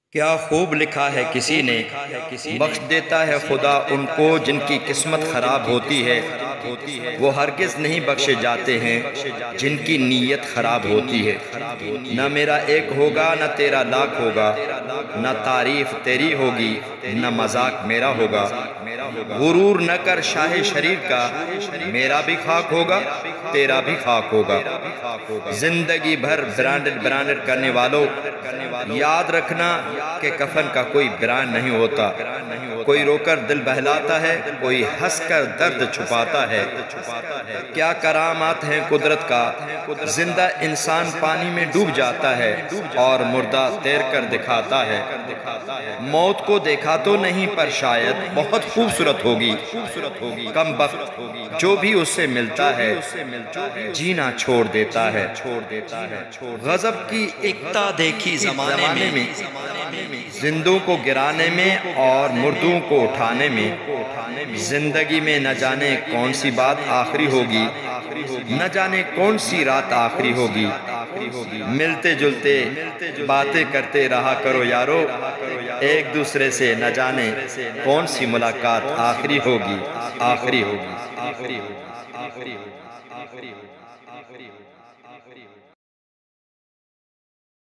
क्या खूब लिखा है किसी ने, बख्श देता है खुदा उनको जिनकी किस्मत खराब होती है। वो हरगिज नहीं बख्शे जाते हैं जिनकी नीयत खराब होती है। न मेरा एक होगा न तेरा लाख होगा, न तारीफ तेरी होगी न मजाक मेरा होगा। गुरूर न कर शाहे शरीर का, मेरा भी खाक होगा तेरा भी खाक होगा। जिंदगी भर ब्रांडेड ब्रांडेड करने वालों, याद रखना कि कफन का कोई ब्रांड नहीं होता। कोई रोकर दिल बहलाता है, कोई हंसकर दर्द छुपाता है। क्या करामात है कुदरत का, जिंदा इंसान पानी में डूब जाता है और मुर्दा तैर कर दिखाता है। मौत को देखा तो नहीं पर शायद बहुत खूबसूरत होगी, कम वक्त जो भी उससे मिलता है जीना छोड़ देता है। गजब की इक्ता देखी जमाने में, जिंदों को गिराने में और मुर्दों को उठाने में। जिंदगी में न जाने कौन सी बात आखिरी होगी, न जाने कौन सी रात आखिरी होगी। मिलते जुलते बातें करते रहा करो यारो, एक दूसरे से न जाने कौन सी मुलाकात आखिरी होगी, आखिरी होगी, आखिरी होगी, आखिरी होगी, आखिरी होगी, आखिरी होगी।